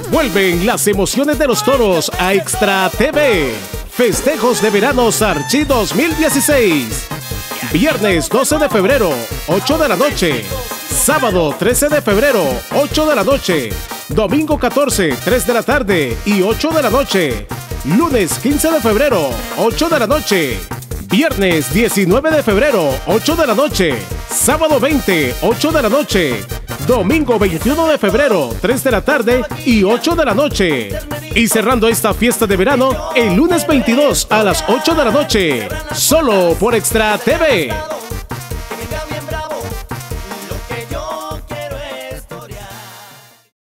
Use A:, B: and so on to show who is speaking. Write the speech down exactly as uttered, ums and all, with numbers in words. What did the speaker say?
A: Vuelven las emociones de los toros a Extra T V. Festejos de verano Sarchi dos mil dieciséis. Viernes doce de febrero, ocho de la noche. Sábado trece de febrero, ocho de la noche. Domingo catorce, tres de la tarde y ocho de la noche. Lunes quince de febrero, ocho de la noche. Viernes diecinueve de febrero, ocho de la noche. Sábado veinte, ocho de la noche. Domingo veintiuno de febrero, tres de la tarde y ocho de la noche. Y cerrando esta fiesta de verano, el lunes veintidós a las ocho de la noche. Solo por Extra T V.